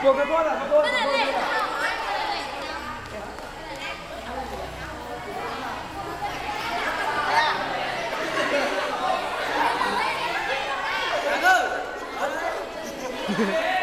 cái bốt à, cái bốt. Hãy subscribe cho kênh Ghiền Mì Gõ để không bỏ lỡ những video hấp dẫn.